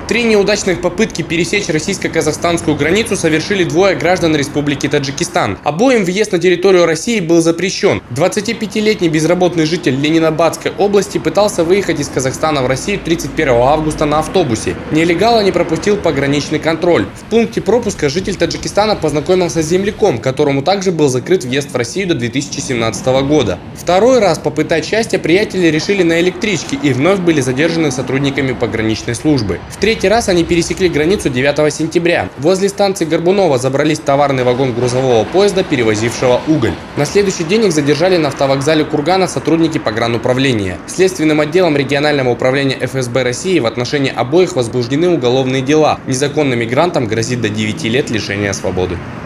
3 неудачных попытки пересечь российско-казахстанскую границу совершили двое граждан Республики Таджикистан. Обоим въезд на территорию России был запрещен. 25-летний безработный житель Ленинабадской области пытался выехать из Казахстана в Россию 31 августа на автобусе. Нелегала не пропустил пограничный контроль. В пункте пропуска житель Таджикистана познакомился с земляком, которому также был закрыт въезд в Россию до 2017 года. Второй раз попытать счастье приятели решили на электричке и вновь были задержаны сотрудниками пограничной службы. В третий раз они пересекли границу 9 сентября. Возле станции Горбунова забрались в товарный вагон грузового поезда, перевозившего уголь. На следующий день их задержали на автовокзале Кургана сотрудники погрануправления. Следственным отделом регионального управления ФСБ России в отношении обоих возбуждены уголовные дела. Незаконным мигрантам грозит до 9 лет лишения свободы.